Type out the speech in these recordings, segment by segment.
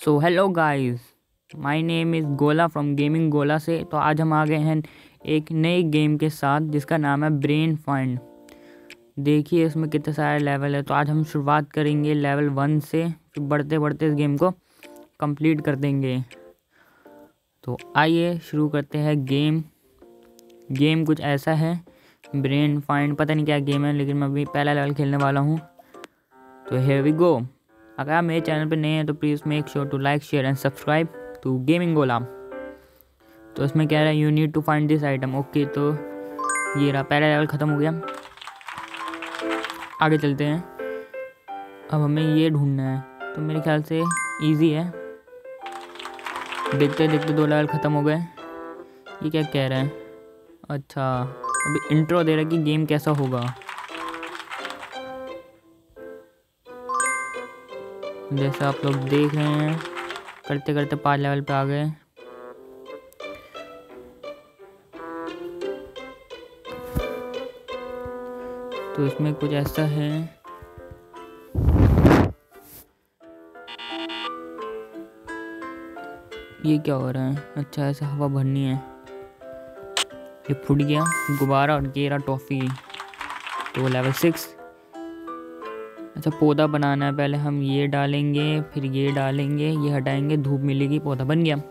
So hello guys, my name is Gola from gaming Gola से। तो आज हम आ गए हैं एक नई गेम के साथ जिसका नाम है ब्रेन फाइंड। देखिए इसमें कितने सारे लेवल है। तो आज हम शुरुआत करेंगे लेवल 1 से, फिर बढ़ते बढ़ते इस गेम को कंप्लीट कर देंगे। तो आइए शुरू करते हैं गेम कुछ ऐसा है, ब्रेन फाइंड। पता नहीं क्या गेम है, लेकिन मैं अभी पहला लेवल खेलने वाला हूँ। तो हियर वी गो। अगर आप मेरे चैनल पर नए हैं तो please make sure to like share and subscribe to gaming Gola. तो इसमें कह रहा है you need to find this item. Okay, तो ये रहा, पहला लेवल ख़त्म हो गया। आगे चलते हैं। अब हमें ये ढूंढना है, तो मेरे ख्याल से इजी है। देखते देखते 2 लेवल ख़त्म हो गए। ये क्या कह रहा है? अच्छा, अभी इंट्रो दे रहा है कि गेम कैसा होगा। जैसा आप लोग देख रहे हैं, करते करते 5 लेवल पे आ गए। तो इसमें कुछ ऐसा है, ये क्या हो रहा है? अच्छा, ऐसे हवा भरनी है। ये फूट गया गुब्बारा और ये रहा टॉफ़ी। तो लेवल 6। अच्छा, पौधा बनाना है। पहले हम ये डालेंगे, फिर ये डालेंगे, ये हटाएंगे, धूप मिलेगी, पौधा बन गया।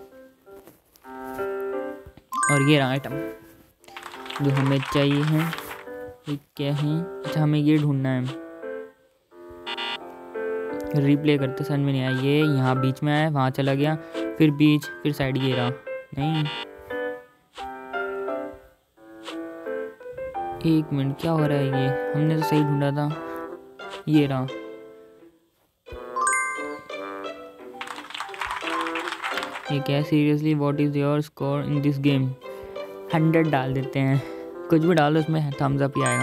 और ये रहा आइटम जो हमें चाहिए है। ये क्या है? अच्छा, हमें ये ढूंढना है। रिप्ले करते समझ में नहीं आया। ये यहाँ बीच में आया, वहाँ चला गया, फिर बीच, फिर साइड। ये रहा। नहीं, 1 मिनट, क्या हो रहा है? ये हमने तो सही ढूंढा था। ये रहा। ये क्या? Seriously what is your score in this game? 100 डाल देते हैं। कुछ भी डालो, इसमें थम्स अप ही आएगा।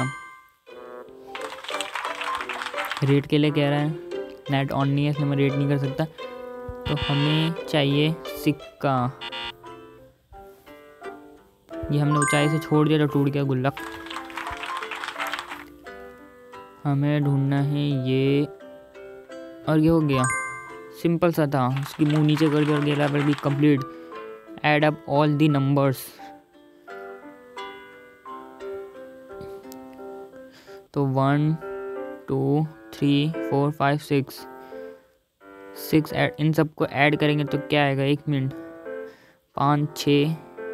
रेट के लिए कह रहा है, नेट ऑन नहीं है इसलिए मैं रेट नहीं कर सकता। तो हमें चाहिए सिक्का। ये हमने ऊंचाई से छोड़ दिया तो टूट गया गुल्लक। हमें ढूंढना है ये, और ये हो गया। सिंपल सा था। उसकी मुंह नीचे कर दिया और ये लेवल भी complete. Add up all the numbers. तो 1 2 3 4 5 6 ऐड, इन सबको ऐड करेंगे तो क्या आएगा? 1 मिनट। 5 6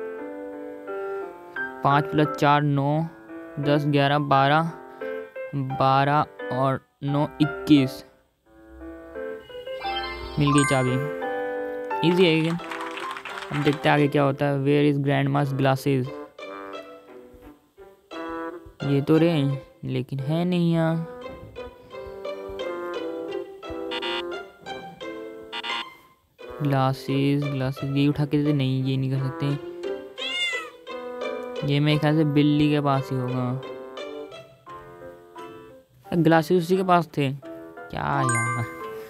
5 + 4 9 10 11 12 12 और 9 21। मिल गई चाबी। इजी है गेम। अब देखते हैं आगे क्या होता है। Where is grandma's glasses? ये तो रहे, लेकिन है नहीं यहाँ। ग्लासेस ये उठा के देते? नहीं, ये नहीं कर सकते। ये मेरे ख्याल से बिल्ली के पास ही होगा। ग्लासेस उसी के पास थे क्या यार?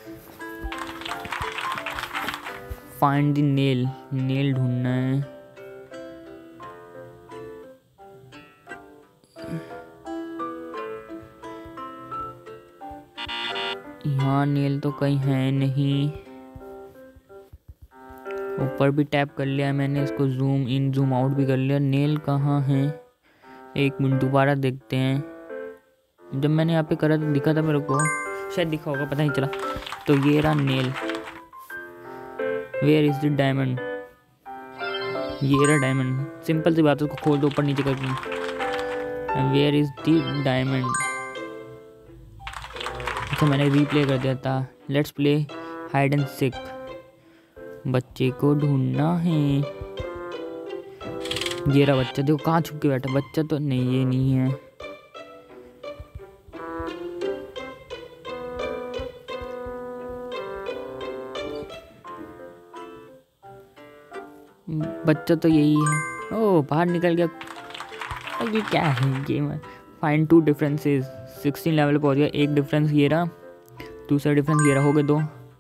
फाइंड द नेल ढूंढना है। यहाँ नेल तो कहीं है नहीं। ऊपर भी टैप कर लिया मैंने, इसको जूम इन जूम आउट भी कर लिया। नेल कहाँ है? 1 मिनट, दोबारा देखते हैं। जब मैंने यहाँ पे करा तो दिखा था मेरे को, शायद दिखा होगा, पता नहीं चला। तो ये रहा nail. Where is the diamond? ये रहा डायमंड। सिंपल सी बात है, उसको खोल दो ऊपर नीचे करके। Where is the diamond? अच्छा, मैंने रीप्ले कर दिया था। Let's play hide and seek. बच्चे को ढूंढना है। ये रहा बच्चा। देखो कहाँ छुप के बैठा। बच्चा तो नहीं, ये नहीं है। बच्चा तो यही है। ओह, बाहर निकल गया। ये क्या है गेम है? Find 2 differences. 16 लेवल पहुंच गया। 1 डिफरेंस ये रहा, दूसरा डिफरेंस ये रहा। हो गए 2।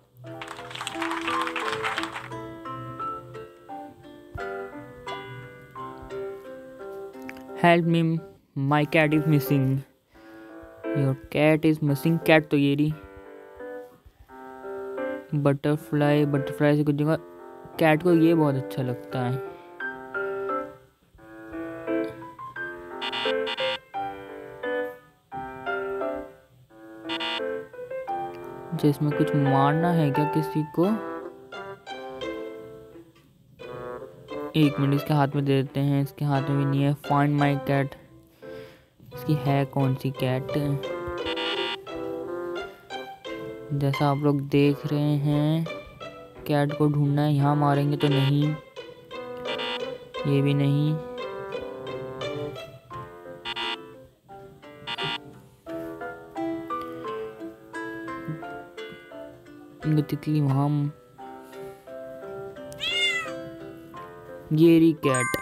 Help me, my cat is missing. Your cat is missing. Cat तो ये रही। बटरफ्लाई, बटरफ्लाई से कुछ जगह कैट को ये बहुत अच्छा लगता है। जिसमें कुछ मारना है क्या किसी को? एक मिनट, इसके हाथ में दे देते हैं। इसके हाथ में भी नहीं है। फाइंड माई कैट, इसकी है कौन सी कैट? जैसा आप लोग देख रहे हैं, कैट को ढूंढना है। यहाँ मारेंगे तो नहीं, ये भी नहीं। तितली वहाँ, ये रही कैट।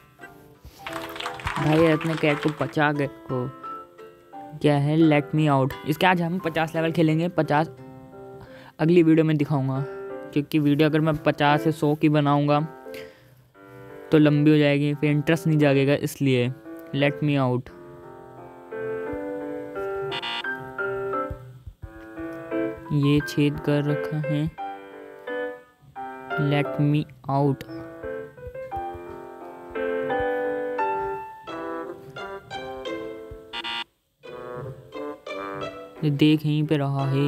भाई अपने कैट को बचा के को क्या है, लेट मी आउट। इसके आज हम 50 लेवल खेलेंगे। 50 अगली वीडियो में दिखाऊंगा, क्योंकि वीडियो अगर मैं 50 से 100 की बनाऊंगा तो लंबी हो जाएगी, फिर इंटरेस्ट नहीं जागेगा। इसलिए लेट मी आउट। ये छेद कर रखा है, लेट मी आउट। ये देख यहीं पे रहा है,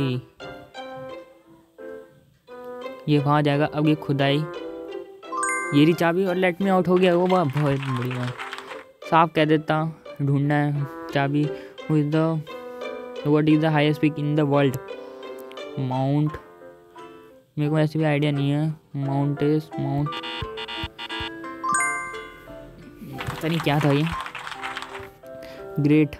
ये वहाँ जाएगा। अब ये खुदाई, ये रही चाबी और लेट मी आउट हो गया। वो बहुत बढ़िया, साफ कह देता। ढूंढना है चाबी। What is the highest peak in the world? Mount, मेरे को ऐसे भी आइडिया नहीं है। माउंट पता नहीं क्या था ये। ग्रेट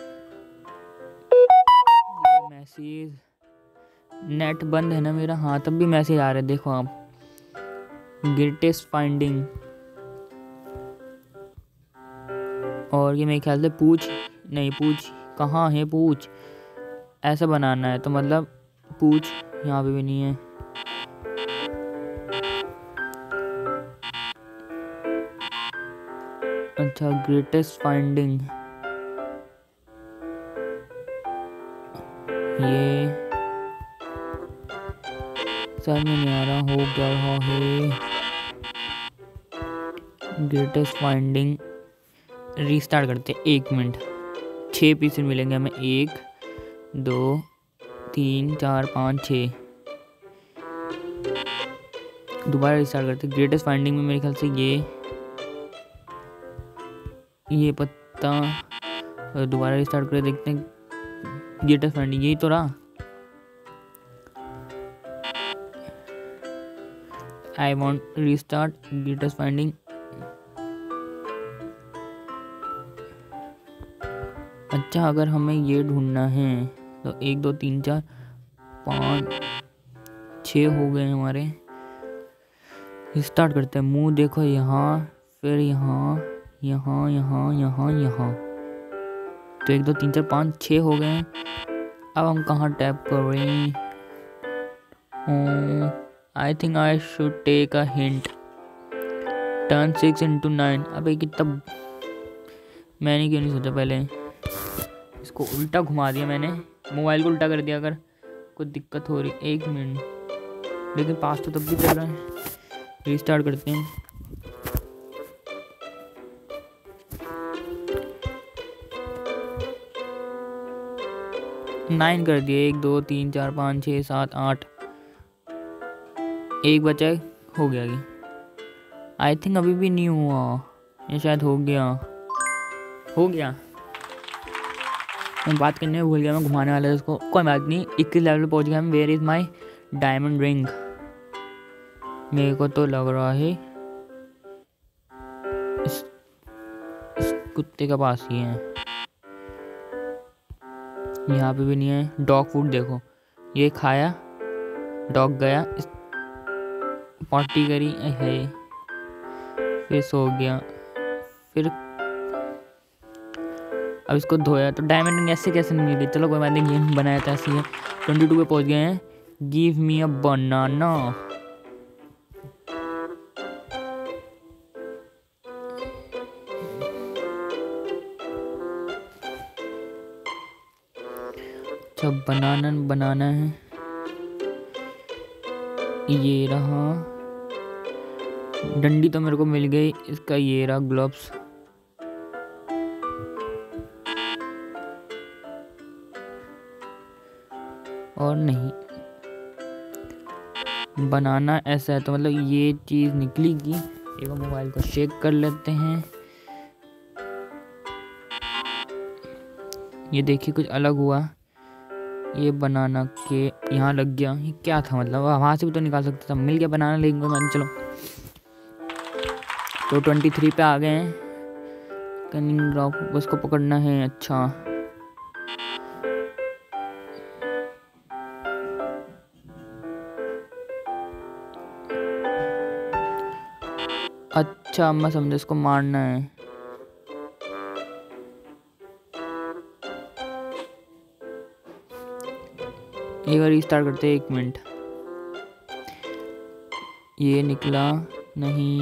मैसेज, नेट बंद है ना मेरा। हाँ तब भी मैसेज आ रहे, देखो आप। ग्रेटेस्ट फाइंडिंग, और ये मेरे ख्याल से पूछ नहीं, पूछ कहाँ है? पूछ ऐसा बनाना है तो मतलब पूछ यहाँ पे भी नहीं है। अच्छा, ग्रेटेस्ट फाइंडिंग, ये समझ में नहीं आ रहा हो क्या रहा है। ग्रेटेस्ट फाइंडिंग, रीस्टार्ट करते 1 मिनट। 6 पीस मिलेंगे हमें, 1 2 3 4 5 6। दोबारा रिस्टार्ट करते। ग्रेटेस्ट फाइंडिंग में मेरे ख्याल से ये पत्ता, और दोबारा रिस्टार्ट कर देखते हैं। ग्रेटेस्ट फाइंडिंग यही तो रहा। I want restart greatest finding. अच्छा, अगर हमें ये ढूंढना है तो 1 2 3 4 5 6 हो गए हमारे। स्टार्ट करते हैं। मुंह देखो यहाँ, फिर यहाँ यहाँ यहाँ यहाँ यहाँ, तो 1 2 3 4 5 6 हो गए हैं। अब हम कहाँ टैप कर रहे हैं? I think I should take a hint. Turn 6 into 9। अब कितना, मैंने क्यों नहीं सोचा पहले? इसको उल्टा घुमा दिया मैंने, मोबाइल को उल्टा कर दिया। अगर कुछ दिक्कत हो रही, 1 मिनट, लेकिन पास तो तब भी चल रहा है। रिस्टार्ट करते हैं। नाइन कर दिए। 1 2 3 4 5 6 7 8, एक बचा, हो गया। आई थिंक अभी भी नहीं हुआ, ये शायद हो गया। मैं बात करने में भूल गया, मैं घुमाने वाला था उसको। कोई बात नहीं, 21 लेवल पे पहुंच गया हम। Where is my diamond ring? मेरे को तो लग रहा है इस कुत्ते के पास ही है। यहाँ पे भी नहीं है। डॉग फूड देखो, ये खाया, डॉग गया, पॉटी करी है, फिर सो गया, फिर अब इसको धोया। तो डायमंड रिंग ऐसे कैसे नहीं मिल गई? चलो कोई बात नहीं, गेम बनाया था ऐसे ही है। 22 पे पहुंच गए हैं। Give me a banana. अच्छा, बनाना है। ये रहा डंडी तो मेरे को मिल गई, इसका ये रहा ग्लव्स। और नहीं, बनाना ऐसा है तो मतलब ये चीज़ निकलेगी। एक मोबाइल को शेक कर लेते हैं। ये देखिए कुछ अलग हुआ। ये बनाना के यहाँ लग गया। ये क्या था, मतलब वहाँ से भी तो निकाल सकता था। मिल गया बनाना, लेंगे मैंने। चलो तो 23 पे आ गए हैं। कनिंग रॉक उसको पकड़ना है। अच्छा अच्छा, मैं समझा इसको मारना है। एक बार रिस्टार्ट करते हैं, 1 मिनट। ये निकला नहीं।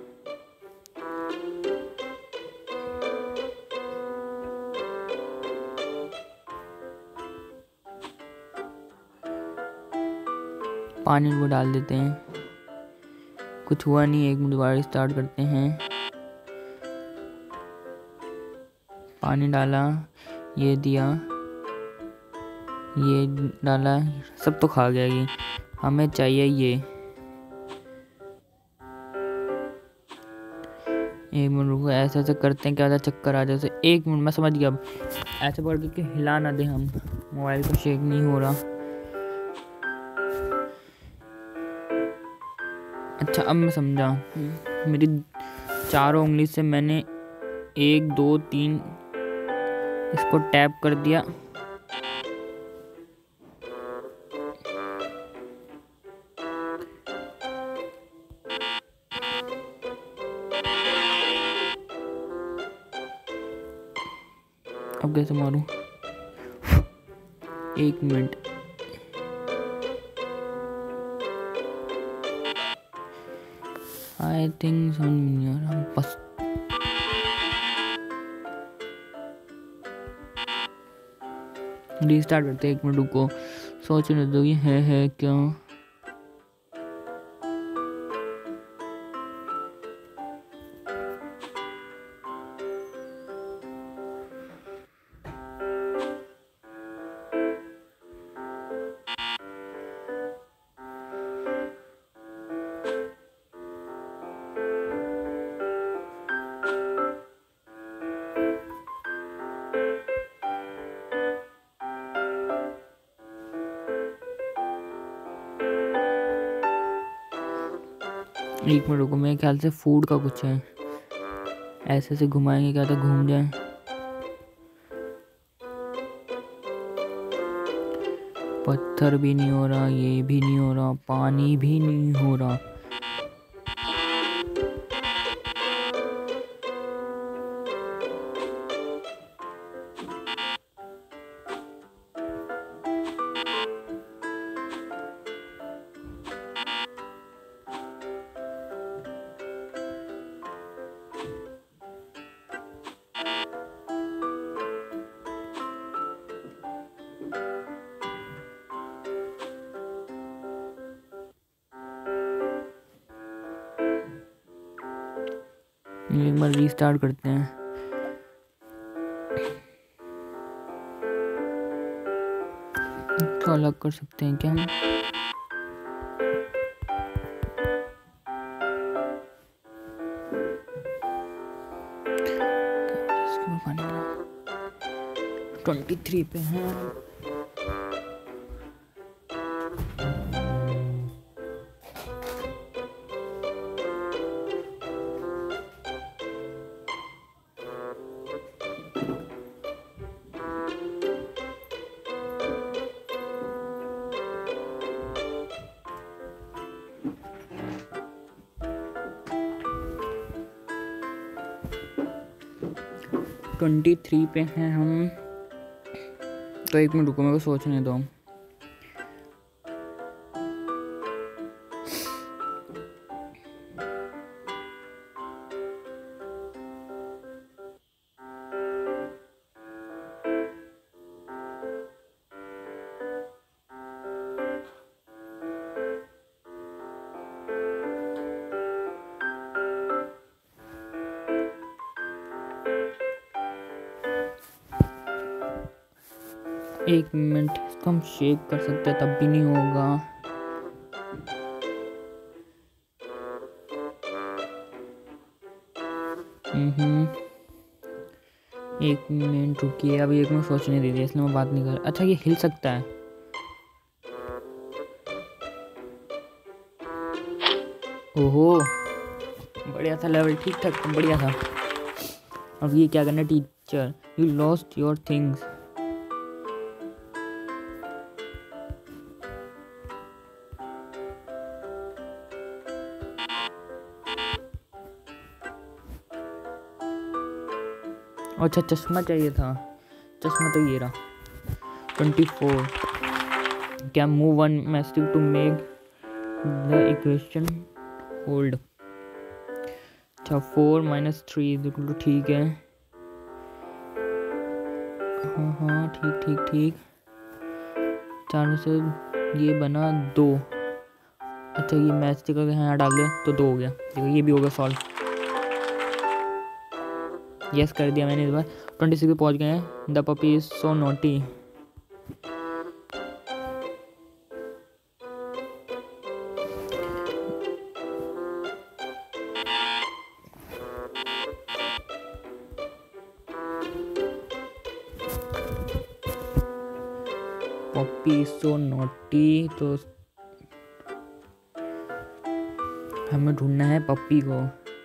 पानी को डाल देते हैं। कुछ हुआ नहीं, 1 मिनट दोबारा स्टार्ट करते हैं। पानी डाला, ये दिया, ये डाला, सब तो खा गया ये। हमें चाहिए ये। 1 मिनट रुको, ऐसे ऐसे करते हैं, क्या होता है चक्कर आ जाए। 1 मिनट, मैं समझ गया। अब ऐसे पकड़ के हिला ना दे हम, मोबाइल को शेक नहीं हो रहा। अच्छा अब मैं समझा। मेरी चारों उंगली से मैंने 1 2 3 इसको टैप कर दिया। अब कैसे मारूं? 1 मिनट। आई थिंक समझ नहीं आ रहा बस। रीस्टार्ट करते हैं, 1 मिनट रुको, सोचने दो ये है क्या। एक मिनट रुको, मेरे ख्याल से फूड का कुछ है। ऐसे ऐसे घुमाएंगे, क्या था घूम जाए। पत्थर भी नहीं हो रहा, ये भी नहीं हो रहा, पानी भी नहीं हो रहा। एक बार रीस्टार्ट करते हैं। तो अलग कर सकते हैं क्या हम? इसके पानी 23 पे हैं। ट्वेंटी 23 पे हैं हम। तो 1 मिनट रुको, मेरे को सोचने दो। एक मिनट, इसको हम शेक कर सकते हैं तब भी नहीं होगा। एक मिनट रुकिए, अभी एक मिनट सोचने दीजिए, इसलिए मैं बात नहीं कर। अच्छा ये हिल सकता है। ओहो बढ़िया था लेवल, ठीक ठाक बढ़िया था। अब ये क्या करना, teacher you lost your things. अच्छा चश्मा चाहिए था, चश्मा तो ये रहा। 24 क्या move one matchstick to make the equation hold. अच्छा 4 - 3 बिल्कुल ठीक है। हाँ हाँ ठीक ठीक ठीक। 4 में से ये बना 2। अच्छा ये मैस्टिक अगर यहाँ डाल दे तो 2 हो गया। देखो ये भी होगा सॉल्व। यस कर दिया मैंने इस बार। 26 पे पहुँच गए हैं। The puppy is so naughty. Puppy is so naughty, तो हमें ढूंढना है पप्पी को।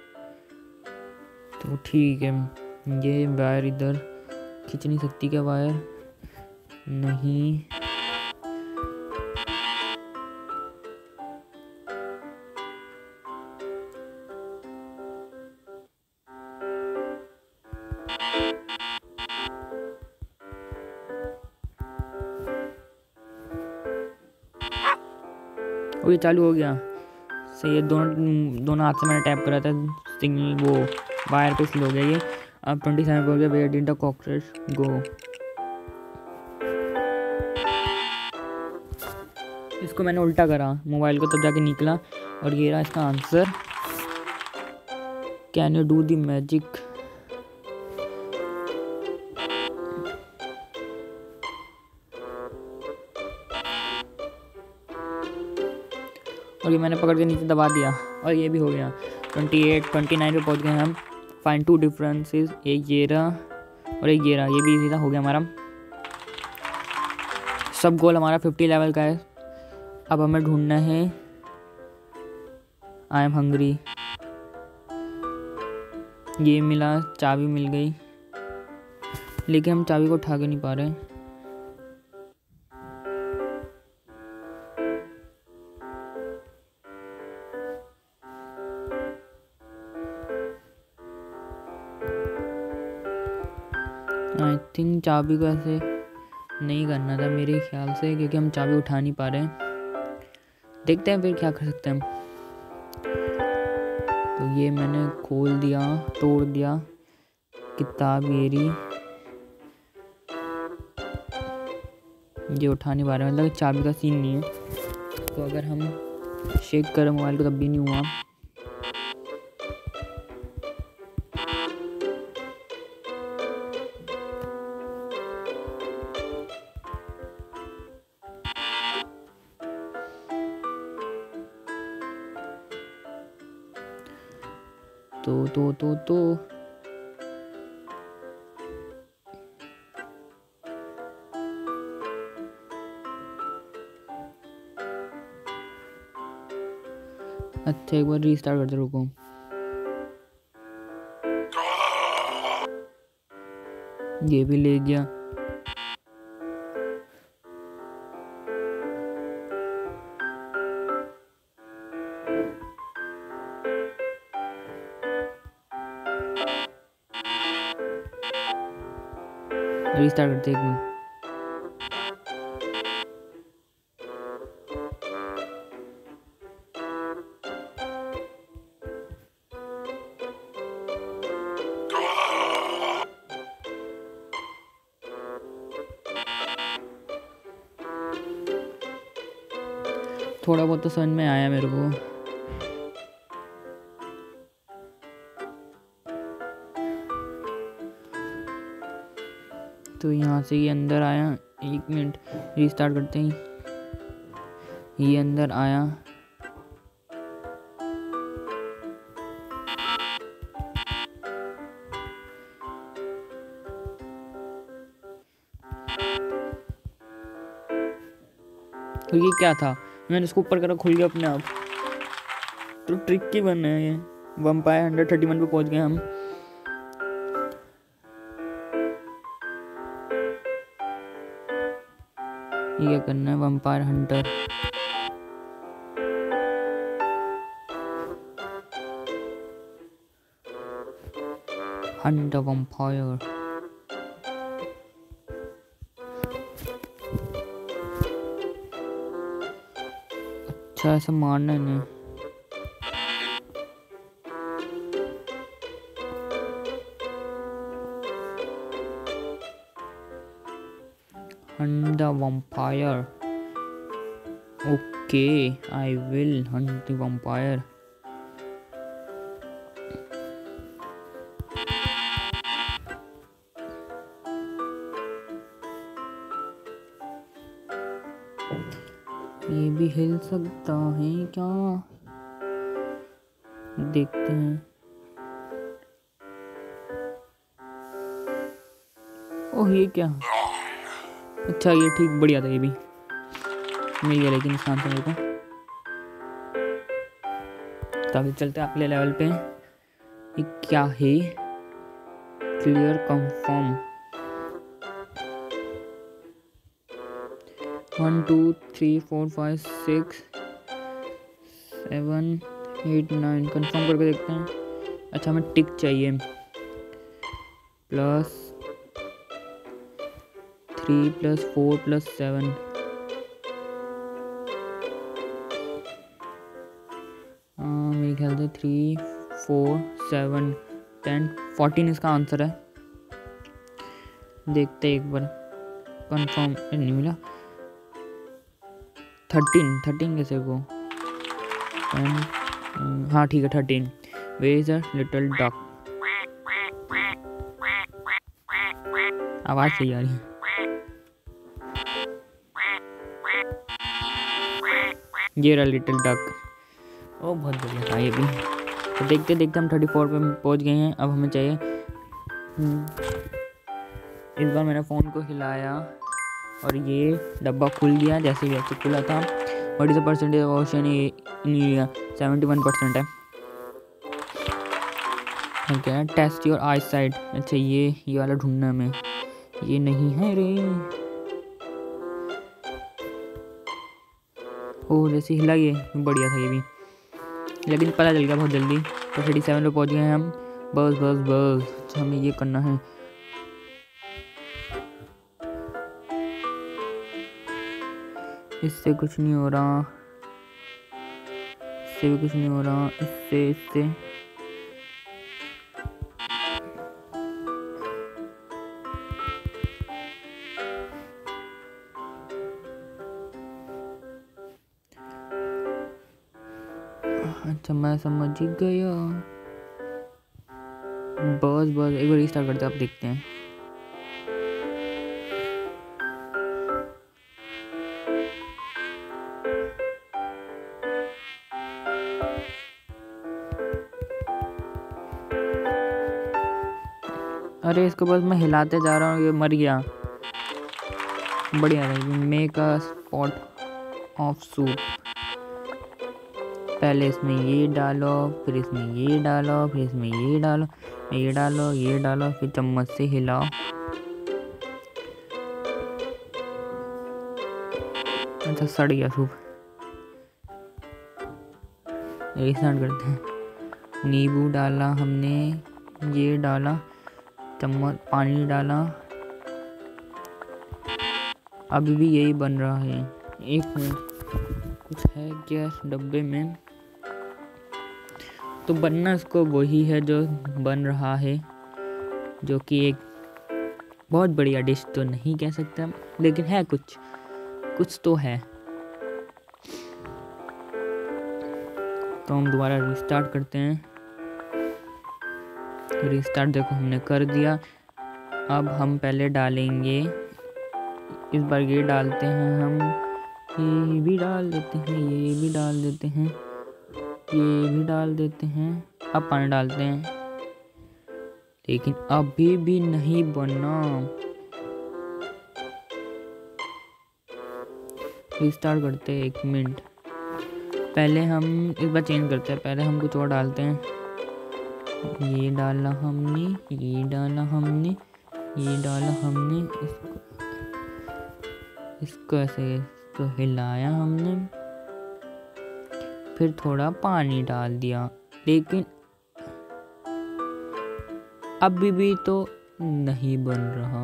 तो ठीक है, ये वायर इधर खींच नहीं सकती क्या वायर? नहीं। और ये चालू हो गया सही है। दोनों हाथ से मैंने टैप करा था सिग्नल, वो वायर पे स्लो हो गया ये। अब 27 हो गया। Where did the cockroach go. इसको मैंने उल्टा करा मोबाइल को, तब जाके निकला। और ये रहा इसका answer. Can you do the magic? और ये मैंने पकड़ के नीचे दबा दिया और ये भी हो गया। 29 पे पहुंच गए हम। फाइंड 2 डिफरेंसेस, एक ये रहा और एक ये रहा। ये भी इजी था, हो गया हमारा। सब गोल हमारा 50 लेवल का है। अब हमें ढूंढना है आई एम हंग्री। ये मिला, चाबी मिल गई, लेकिन हम चाबी को उठा के नहीं पा रहे। आई थिंक चाबी को ऐसे नहीं करना था मेरे ख्याल से, क्योंकि हम चाबी उठा नहीं पा रहे हैं। देखते हैं फिर क्या कर सकते हैं हम। तो ये मैंने खोल दिया, तोड़ दिया किताब येरी। ये उठा नहीं पा रहे, मतलब चाबी का सीन नहीं है। तो अगर हम शेक करें मोबाइल को तब भी नहीं हुआ। तो अच्छा एक बार रीस्टार्ट करते, रुको। ये भी ले गया। रीस्टार्ट करते एक मिनट। थोड़ा बहुत तो समझ में आया मेरे को। तो यहाँ से ये अंदर आया, 1 मिनट, रीस्टार्ट करते हैं। ये अंदर आया, तो ये क्या था, मैंने इसको ऊपर करा, खुल गया अपने आप। तो ट्रिक की बन है ये। वम्पायर 131 पे पहुंच गए हम। ये क्या करना है, vampire hunter. Hunt the vampire. अच्छा ऐसे मारना है इन्हें। Hunt the vampire. Okay, I will hunt the vampire. ये भी हिल सकता है क्या, देखते हैं। ओह ये क्या, अच्छा ये ठीक बढ़िया था, ये भी मिल गया लेकिन इस काम से मेरे को। तो अभी चलते हैं अगले लेवल पे। ये क्या है, क्लियर कंफर्म। 1 2 3 4 5 6 7 8 9 कंफर्म करके देखते हैं। अच्छा हमें टिक चाहिए, +3 + 4 + 7। मेरे ख्याल से 3 4 7 10 14 इसका आंसर है। देखते एक बार, कंफर्म नहीं मिला। 13 कैसे को, हाँ ठीक है 13। Where is a little duck. आवाज़ सही आ रही है। ये रहा लिटिल डक। ओ बहुत बढ़िया था ये भी। तो देखते देखते हम 34 पे पहुंच गए हैं। अब हमें चाहिए, इस बार मैंने फ़ोन को हिलाया और ये डब्बा खुल गया जैसे ही वैसे खुला था। What is the percentage of ocean in India, 71% है। क्या है, टेस्ट योर आई साइड। अच्छा ये वाला ढूंढना में, ये नहीं है रे। ओ जैसे हिला, ये बढ़िया था ये भी, लेकिन पता चल गया बहुत जल्दी। तो 37 पे पहुंच गए हैं हम। बस बस बस, अच्छा हमें ये करना है। इससे कुछ नहीं हो रहा, इससे भी कुछ नहीं हो रहा, इससे अच्छा मैं समझ गया। बस बस एक बार रीस्टार्ट करते हैं, आप देखते हैं। अरे इसके बाद मैं हिलाते जा रहा हूँ, ये मर गया। बढ़िया है। Make a spot of soup. पहले इसमें ये डालो, फिर इसमें ये डालो, फिर इसमें ये डालो, ये डालो, ये डालो, फिर चम्मच से हिलाओ। अच्छा सड़ गया सूप। रीस्टार्ट करते हैं। नींबू डाला हमने, ये डाला, चम्मच पानी डाला, अभी भी यही बन रहा है। एक मिनट, कुछ है क्या डब्बे में? तो बनना इसको वही है जो बन रहा है, जो कि एक बहुत बढ़िया डिश तो नहीं कह सकते हम, लेकिन है कुछ तो है। तो हम दोबारा रिस्टार्ट करते हैं। रीस्टार्ट देखो हमने कर दिया। अब हम पहले डालेंगे इस बार ये डालते हैं हम, ये भी डाल देते हैं, ये भी डाल देते हैं, ये भी डाल देते हैं। अब पानी डालते हैं, लेकिन अभी भी नहीं बना। रिस्टार्ट करते हैं, 1 मिनट। पहले हम इस बार चेंज करते हैं, पहले हम कुछ और डालते हैं। ये डाला हमने, ये डाला हमने, ये डाला हमने, इसको ऐसे इसको हिलाया हमने, फिर थोड़ा पानी डाल दिया, लेकिन अभी भी तो नहीं बन रहा।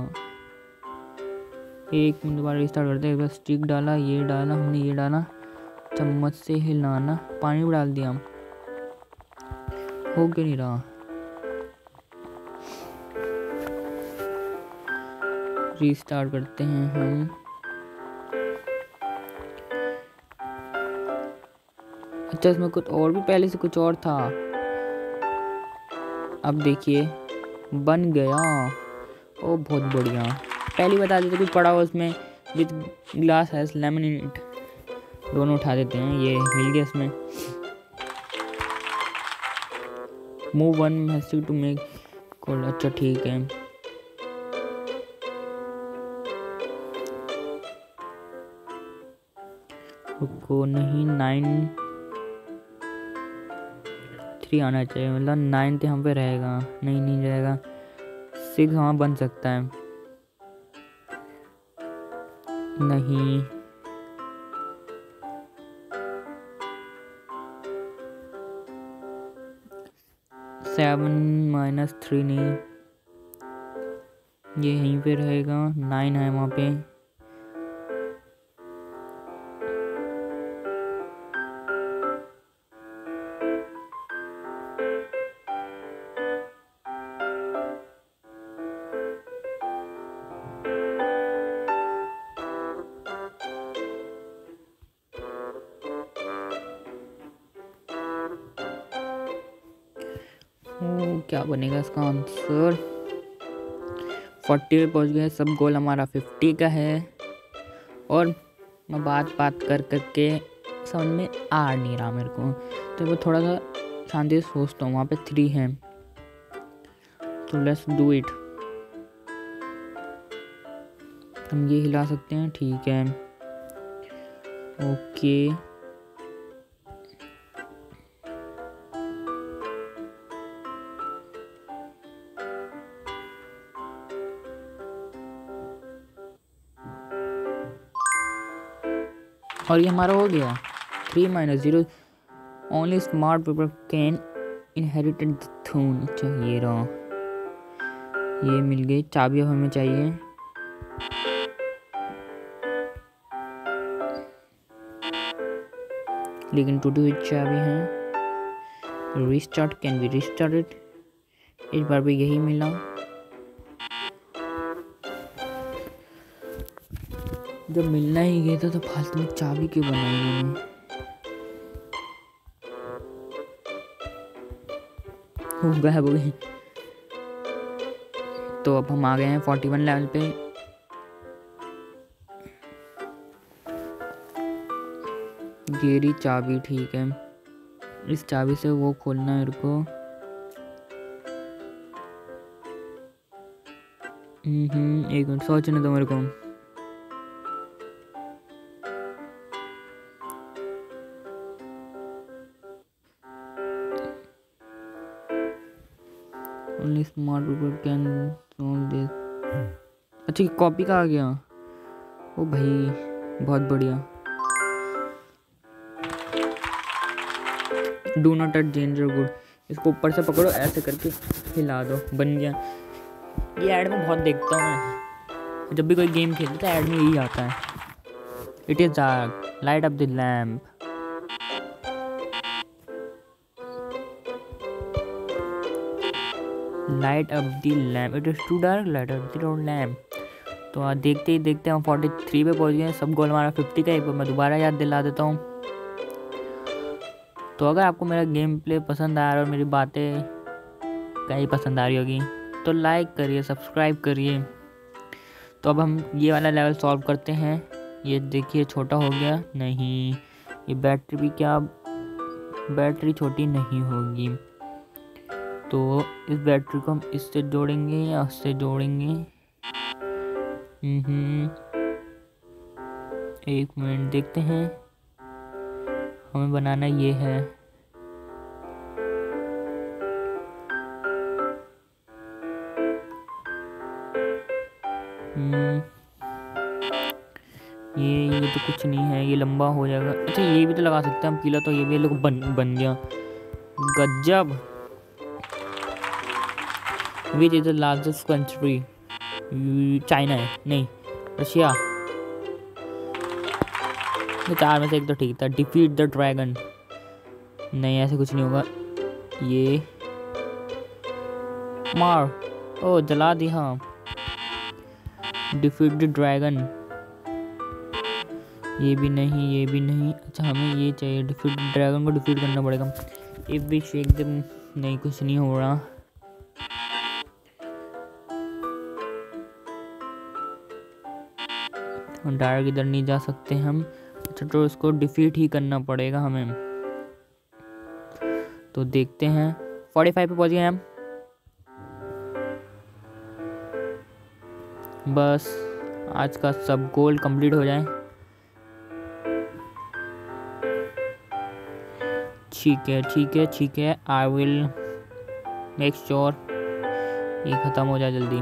1 मिनट बाद रिस्टार्ट करते हैं। बस स्टिक डाला, ये डाला हमने, ये डाला, चम्मच से हिलाना, पानी भी डाल दिया, हो क्यों नहीं रहा। रिस्टार्ट करते हैं हम। अच्छा, इसमें कुछ और भी पहले से कुछ और था। अब देखिए बन गया। ओ बहुत बढ़िया। पहले बता देते कुछ पड़ा हो उसमें, which glass has lemon in it. दोनों उठा देते हैं, ये मिल गया इसमें। Move one has to make cold. अच्छा ठीक है। रुको, नहीं 9-3 आना चाहिए, मतलब 9 तो हम पे रहेगा। नहीं, नहीं रहेगा। 6 वहाँ बन सकता है। नहीं, 7 - 3 नहीं, ये यहीं पे रहेगा। 9 है वहाँ पे। क्या बनेगा इसका आंसर। 40 पे पहुँच गए। सब गोल हमारा 50 का है। और मैं बात कर करके समझ में आ नहीं रहा मेरे को, तो वो थोड़ा सा शांति से सोचता हूँ। वहाँ पे 3 है, तो लेट्स डू इट। हम ये हिला सकते हैं, ठीक है, ओके। और ये हमारा हो गया। 3 - 0 only smart people can inherit the throne. अच्छा ये रहा, ये मिल गई चाबी। अब हमें चाहिए लेकिन टूटी हुई चाबी है। Restart, can be restarted. इस बार भी यही मिला। जब मिलना ही गया था तो फालतू में चाबी क्यों बनाई मैंने। गायब हो गई। तो अब हम आ गए हैं 41 लेवल पे। गेरी चाबी, ठीक है। इस चाबी से वो खोलना है मेरे को। एक मिनट सोचने दो मेरे को। Only smart people can solve this। अच्छा कॉपी का आ गया। ओ भाई बहुत बढ़िया। Do not touch danger good. इसको ऊपर से पकड़ो, ऐसे करके हिला दो, बन गया। ये ऐड में बहुत देखता हूँ मैं, जब भी कोई गेम खेलता है ऐड में यही आता है। It is dark, light up the lamp. Light up the lamp, it is too dark, light up the lamp. तो आज देखते ही देखते हम 43 पे पहुंच गए। सब गोल हमारा 50 का। एक बार मैं दोबारा याद दिला देता हूँ। तो अगर आपको मेरा गेम प्ले पसंद आया और मेरी बातें कहीं पसंद आ रही होगी तो लाइक करिए, सब्सक्राइब करिए। तो तो अब हम ये वाला लेवल सॉल्व करते हैं। ये देखिए छोटा हो गया, नहीं ये बैटरी भी, क्या बैटरी छोटी नहीं होगी, तो इस बैटरी को हम इससे जोड़ेंगे या उससे जोड़ेंगे। एक मिनट देखते हैं, हमें बनाना ये है। ये तो कुछ नहीं है, ये लंबा हो जाएगा। अच्छा ये भी तो लगा सकते हैं हम पीला, तो ये भी लोग बन गया, गजब। Which is the largest country? China है, नहीं रशिया। तो 4 में से एक तो ठीक था। डिफीट द ड्रैगन, नहीं ऐसे कुछ नहीं होगा। ये मार, ओ जला दी, हाँ। डिफीट द ड्रैगन, ये भी नहीं, ये भी नहीं। अच्छा हमें ये चाहिए, डिफीट द ड्रैगन को डिफीट करना पड़ेगा। इफ वी शेक देम, नहीं कुछ नहीं हो रहा। डायरेक्ट इधर नहीं जा सकते हम। अच्छा तो इसको डिफीट ही करना पड़ेगा हमें, तो देखते हैं। 45 पे पहुंच गए हम। बस आज का सब गोल कंप्लीट हो जाए। ठीक है ठीक है ठीक है, आई विल मेक श्योर ये ख़त्म हो जाए जल्दी।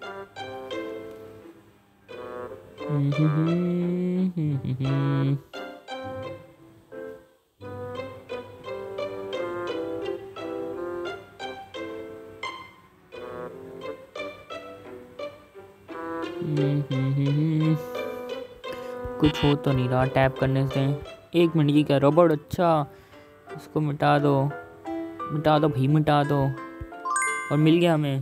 कुछ हो तो नहीं रहा टैप करने से। 1 मिनट की क्या रबड़, अच्छा इसको मिटा दो, मिटा दो भाई, मिटा दो। और मिल गया हमें।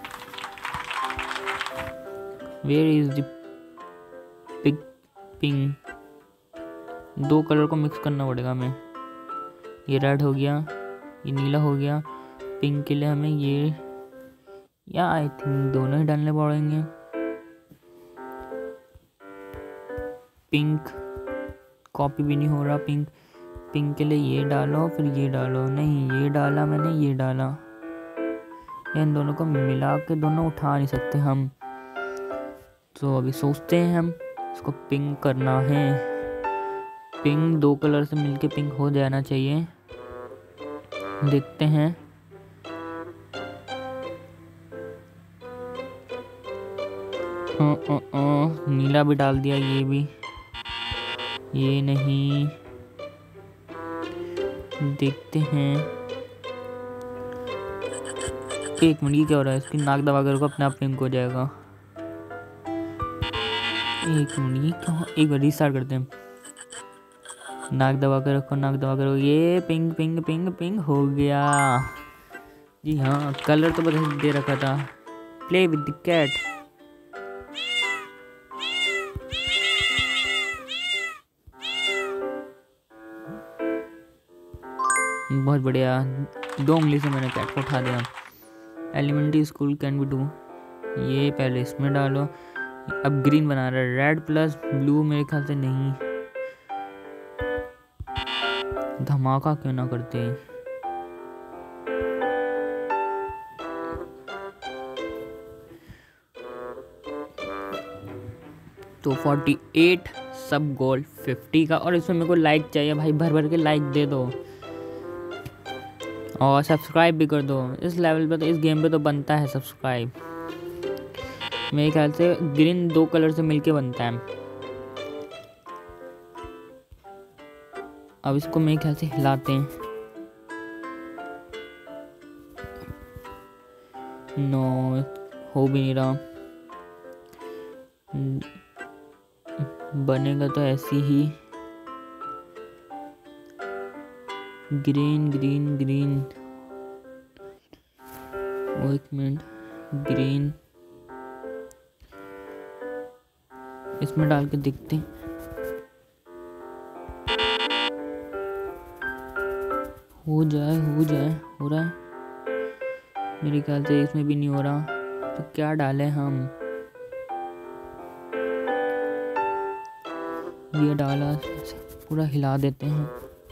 Where is the pig pink? 2 colour को मिक्स करना पड़ेगा हमें। ये रेड हो गया, ये नीला हो गया। पिंक के लिए हमें ये, या आई थिंक दोनों ही डालने पड़ेंगे। पिंक कॉपी भी नहीं हो रहा। पिंक, पिंक के लिए ये डालो, फिर ये डालो। नहीं ये डाला मैंने, ये डाला। इन दोनों को मिला के दोनों उठा नहीं सकते हम, तो अभी सोचते हैं हम इसको पिंक करना है। पिंक 2 कलर से मिलके पिंक हो जाना चाहिए। देखते हैं। नीला भी डाल दिया, ये भी, ये नहीं। देखते हैं। 1 मिनट, क्या हो रहा है? इसकी नाक दबा कर को अपने आप पिंक हो जाएगा। 1 मिनट, क्या? एक बार रीस्टार्ट करते हैं। नाक दबा कर रखो, नाक दबा कर। ये पिंक पिंक पिंक पिंक हो गया। जी हाँ, कलर तो बदल दे रखा था। Play with the cat. बहुत बढ़िया, 2 उंगली से मैंने कैट को उठा दिया। Elementary school can be do, ये पहले इसमें डालो। अब ग्रीन बना रहा है, रेड प्लस ब्लू मेरे ख्याल से नहीं। धमाका क्यों ना करते। तो 48 सब गोल 50 का। और इसमें मेरे को लाइक चाहिए भाई, भर भर के लाइक दे दो और सब्सक्राइब भी कर दो। इस लेवल पे तो, इस गेम पे तो बनता है सब्सक्राइब। मेरे ख्याल से ग्रीन 2 कलर से मिलके बनता है। अब इसको मेरे ख्याल से हिलाते हैं। नो, हो भी नहीं रहा। बनेगा तो ऐसी ही, green green green. 1 minute, green इसमें डाल के देखते हैं। हो जाए, हो जाए, हो रहा है मेरे ख्याल से। इसमें भी नहीं हो रहा, तो क्या डालें हम? ये डाला, पूरा हिला देते हैं।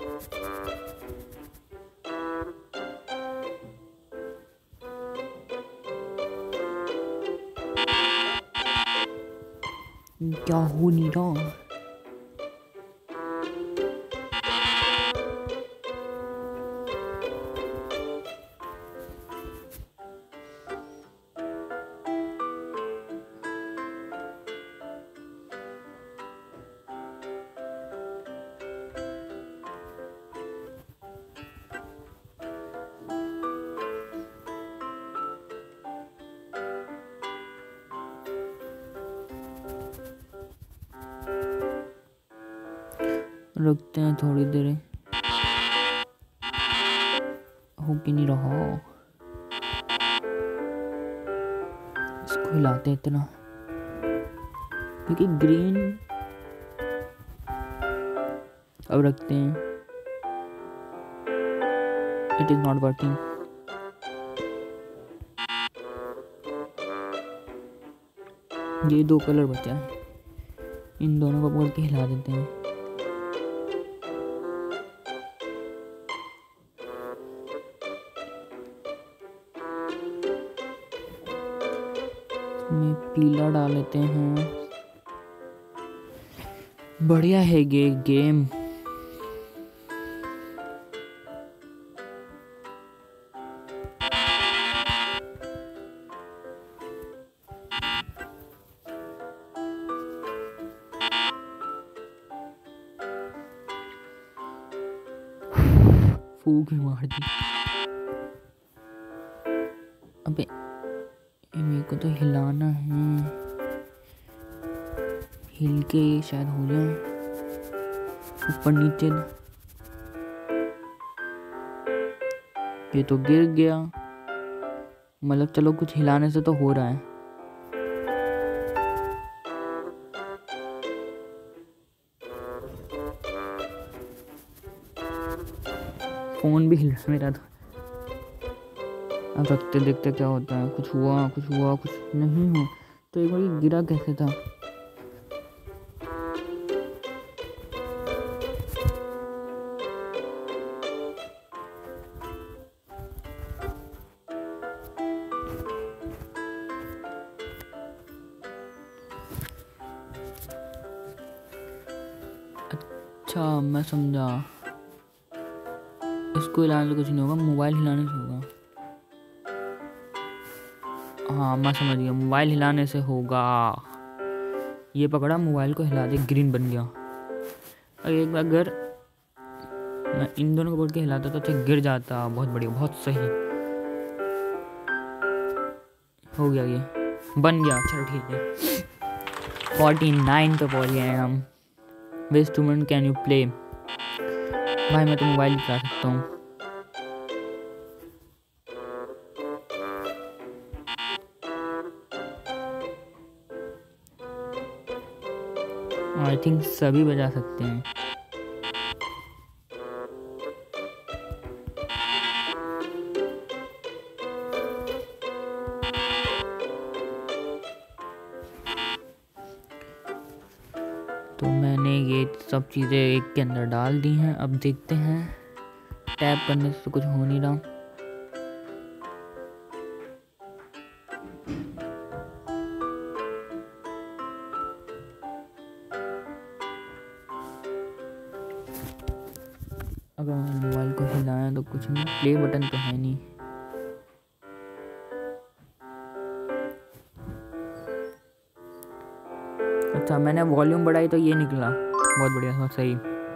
क्या हो नहीं रहा? रखते हैं थोड़ी देर। हो कि नहीं रहा, इसको हिलाते हैं इतना क्योंकि ग्रीन। अब रखते हैं। It is not working. ये 2 कलर बचा है, इन दोनों को पकड़ के हिला देते हैं। में पीला डाल लेते हैं। बढ़िया है ये गेम। फूक मार दी। अबे मेरे को तो हिलाना है, हिल के ये शायद हो जाए ऊपर नीचे। ये तो गिर गया, मतलब चलो कुछ हिलाने से तो हो रहा है। फोन भी हिल मेरा था। अब रखते देखते क्या होता है। कुछ हुआ कुछ नहीं हुआ। तो एक बार ये गिरा कैसे था? अच्छा मैं समझा, इसको हिलाने से कुछ नहीं होगा, मोबाइल हिलाने से होगा। हाँ मैं समझ गया, मोबाइल हिलाने से होगा। ये पकड़ा, मोबाइल को हिला दे, ग्रीन बन गया। और एक बार अगर मैं इन दोनों को पकड़ के हिलाता तो अच्छा गिर जाता। बहुत बढ़िया, बहुत सही हो गया, ये बन गया। चलो ठीक है, 49 पे पहुँच गए हैं हम। Which tournament can you play? भाई मैं तो मोबाइल चला सकता हूँ। आई थिंक सभी बजा सकते हैं। तो मैंने ये सब चीज़ें एक के अंदर डाल दी हैं। अब देखते हैं, टैप करने से कुछ हो नहीं रहा। अगर मोबाइल को हिलाया तो कुछ नहीं, प्ले बटन तो है नहीं। अच्छा मैंने वॉल्यूम बढ़ाई तो ये निकला, बहुत बढ़िया, बहुत सही।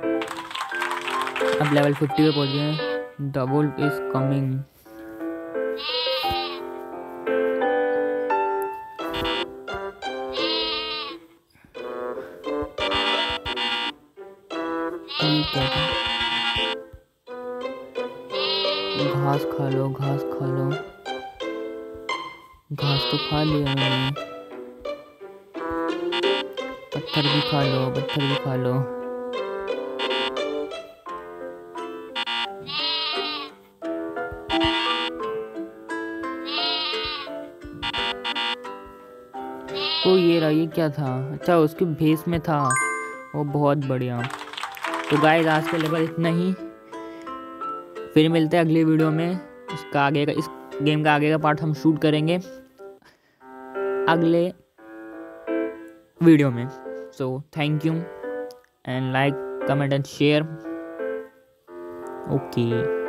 अब लेवल 50 पे पहुंच गए। The wolf is coming. घास खा लो, घास खा लो। घास तो खा लिया मैंने। पत्थर भी खा लो, पत्थर भी खा लो। ओ ये रहा, ये क्या था? अच्छा उसके भेस में था। वो बहुत बढ़िया। तो गाइस आज के लेवल इतना ही, फिर मिलते हैं अगली वीडियो में। इसका आगे का, इस गेम का आगे का पार्ट हम शूट करेंगे अगले वीडियो में। So thank you and like, comment and share. Okay.